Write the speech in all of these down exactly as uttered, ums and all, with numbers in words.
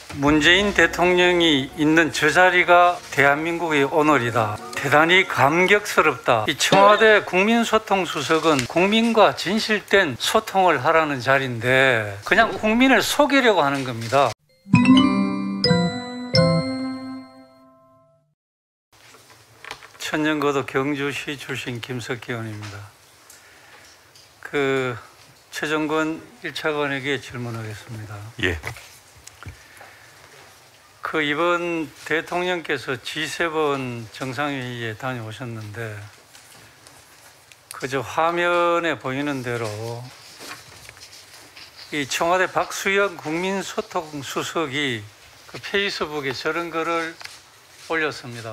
문재인 대통령이 있는 저 자리가 대한민국의 오늘이다. 대단히 감격스럽다. 이 청와대 국민소통수석은 국민과 진실된 소통을 하라는 자리인데 그냥 국민을 속이려고 하는 겁니다. 천년거도 경주시 출신 김석기 의원입니다. 그 최정권 일 차관에게 질문하겠습니다. 예. 그 이번 대통령께서 지 세븐 정상회의에 다녀오셨는데 그저 화면에 보이는 대로 이 청와대 박수영 국민소통수석이 그 페이스북에 저런 글을 올렸습니다.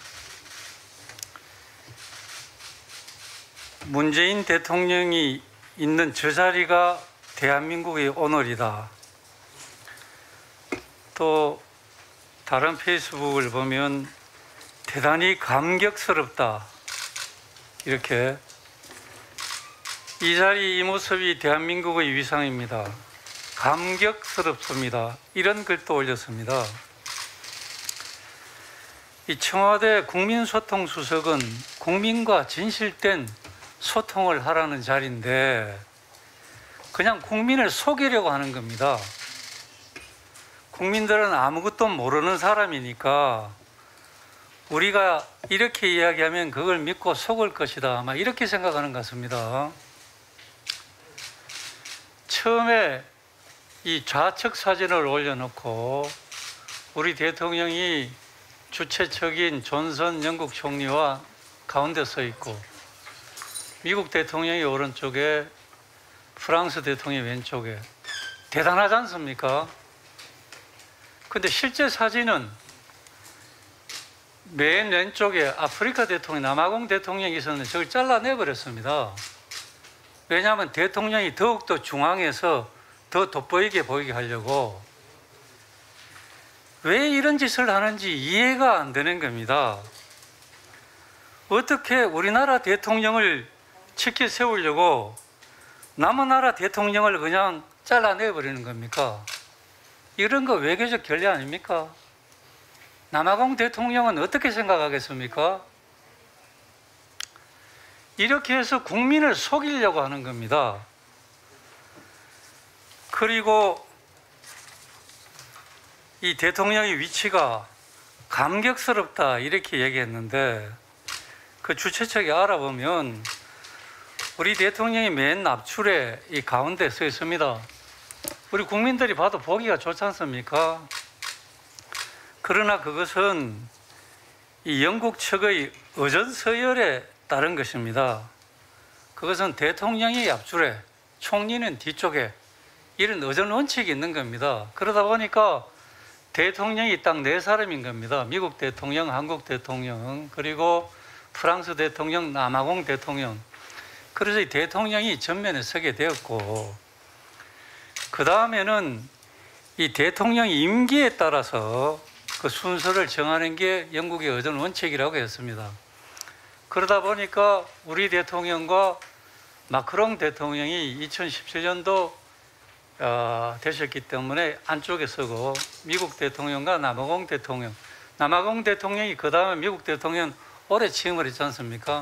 문재인 대통령이 있는 저 자리가 대한민국의 오늘이다. 또 다른 페이스북을 보면 대단히 감격스럽다. 이렇게 이 자리 이 모습이 대한민국의 위상입니다. 감격스럽습니다. 이런 글도 올렸습니다. 이 청와대 국민소통수석은 국민과 진실된 소통을 하라는 자리인데 그냥 국민을 속이려고 하는 겁니다. 국민들은 아무것도 모르는 사람이니까 우리가 이렇게 이야기하면 그걸 믿고 속을 것이다. 아마 이렇게 생각하는 것 같습니다. 처음에 이 좌측 사진을 올려놓고 우리 대통령이 주최측인 존슨 영국 총리와 가운데 서 있고 미국 대통령이 오른쪽에 프랑스 대통령이 왼쪽에 대단하지 않습니까? 근데 실제 사진은 맨 왼쪽에 아프리카 대통령, 남아공 대통령이 있었는데 저걸 잘라내버렸습니다. 왜냐하면 대통령이 더욱더 중앙에서 더 돋보이게 보이게 하려고. 왜 이런 짓을 하는지 이해가 안 되는 겁니다. 어떻게 우리나라 대통령을 치켜 세우려고 남의 나라 대통령을 그냥 잘라내버리는 겁니까? 이런 거 외교적 결례 아닙니까? 남아공 대통령은 어떻게 생각하겠습니까? 이렇게 해서 국민을 속이려고 하는 겁니다. 그리고 이 대통령의 위치가 감격스럽다 이렇게 얘기했는데 그 주최측에 알아보면 우리 대통령이 맨 앞줄에 이 가운데 서 있습니다. 우리 국민들이 봐도 보기가 좋지 않습니까? 그러나 그것은 이 영국 측의 의전 서열에 따른 것입니다. 그것은 대통령이 앞줄에 총리는 뒤쪽에 이런 의전 원칙이 있는 겁니다. 그러다 보니까 대통령이 딱 네 사람인 겁니다. 미국 대통령, 한국 대통령, 그리고 프랑스 대통령, 남아공 대통령. 그래서 이 대통령이 전면에 서게 되었고 그 다음에는 이 대통령 임기에 따라서 그 순서를 정하는 게 영국의 의전 원칙이라고 했습니다. 그러다 보니까 우리 대통령과 마크롱 대통령이 이천십칠 년도 어, 되셨기 때문에 안쪽에 서고 미국 대통령과 남아공 대통령, 남아공 대통령이 그 다음에 미국 대통령 오래 취임을 했지 않습니까?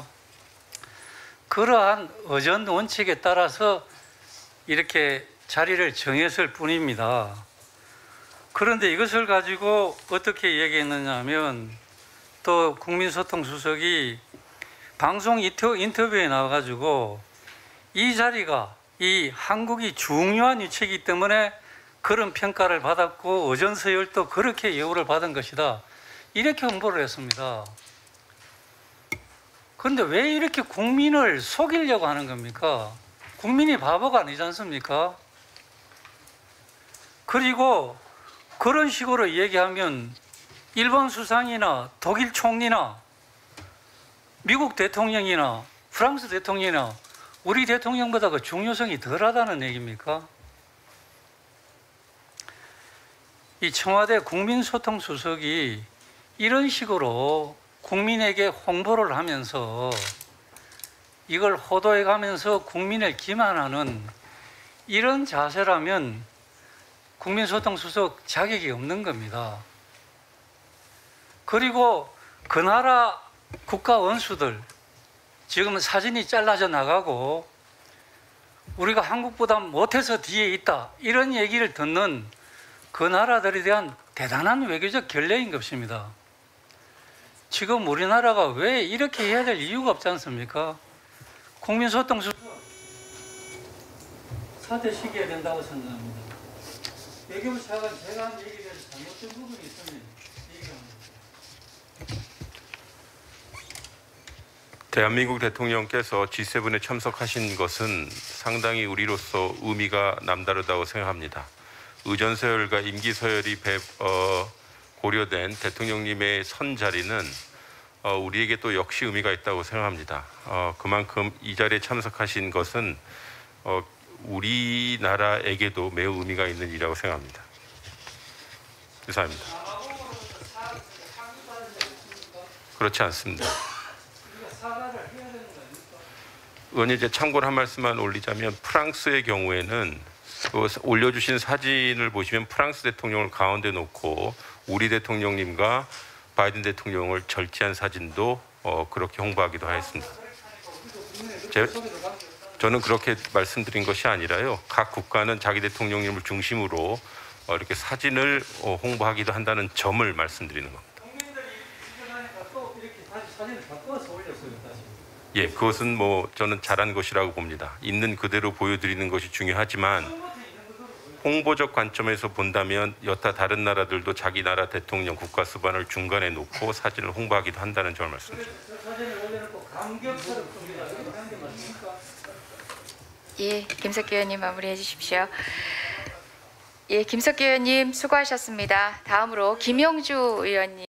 그러한 의전 원칙에 따라서 이렇게 자리를 정했을 뿐입니다. 그런데 이것을 가지고 어떻게 얘기했느냐 하면 또 국민소통수석이 방송 인터뷰에 나와가지고 이 자리가 이 한국이 중요한 위치이기 때문에 그런 평가를 받았고 의전서열도 그렇게 예우를 받은 것이다. 이렇게 홍보를 했습니다. 그런데 왜 이렇게 국민을 속이려고 하는 겁니까? 국민이 바보가 아니지 않습니까? 그리고 그런 식으로 얘기하면 일본 수상이나 독일 총리나 미국 대통령이나 프랑스 대통령이나 우리 대통령보다 그 중요성이 덜하다는 얘기입니까? 이 청와대 국민소통수석이 이런 식으로 국민에게 홍보를 하면서 이걸 호도해 가면서 국민을 기만하는 이런 자세라면 국민소통수석 자격이 없는 겁니다. 그리고 그 나라 국가 원수들 지금은 사진이 잘라져 나가고 우리가 한국보다 못해서 뒤에 있다 이런 얘기를 듣는 그 나라들에 대한 대단한 외교적 결례인 것입니다. 지금 우리나라가 왜 이렇게 해야 될 이유가 없지 않습니까? 국민소통수석 사퇴시켜야 된다고 생각합니다. 외교부 차관 제가 한 얘기에 대해서 잘못된 부분이 있으면 얘기합니다. 대한민국 대통령께서 지 세븐에 참석하신 것은 상당히 우리로서 의미가 남다르다고 생각합니다. 의전서열과 임기서열이 배, 어, 고려된 대통령님의 선 자리는 어, 우리에게 또 역시 의미가 있다고 생각합니다. 어, 그만큼 이 자리에 참석하신 것은 어, 우리나라에게도 매우 의미가 있는 일이라고 생각합니다. 이상입니다. 그렇지 않습니다. 의원님, 이제 참고로 한 말씀만 올리자면 프랑스의 경우에는 그 올려주신 사진을 보시면 프랑스 대통령을 가운데 놓고 우리 대통령님과 바이든 대통령을 절제한 사진도 어, 그렇게 홍보하기도 하였습니다. 제, 저는 그렇게 말씀드린 것이 아니라요. 각 국가는 자기 대통령님을 중심으로 어, 이렇게 사진을 어, 홍보하기도 한다는 점을 말씀드리는 겁니다. 예, 그것은 뭐 저는 잘한 것이라고 봅니다. 있는 그대로 보여드리는 것이 중요하지만 홍보적 관점에서 본다면 여타 다른 나라들도 자기 나라 대통령 국가 수반을 중간에 놓고 사진을 홍보하기도 한다는 점을 말씀드립니다. 예, 김석기 의원님 마무리해 주십시오. 예, 김석기 의원님 수고하셨습니다. 다음으로 김영주 의원님.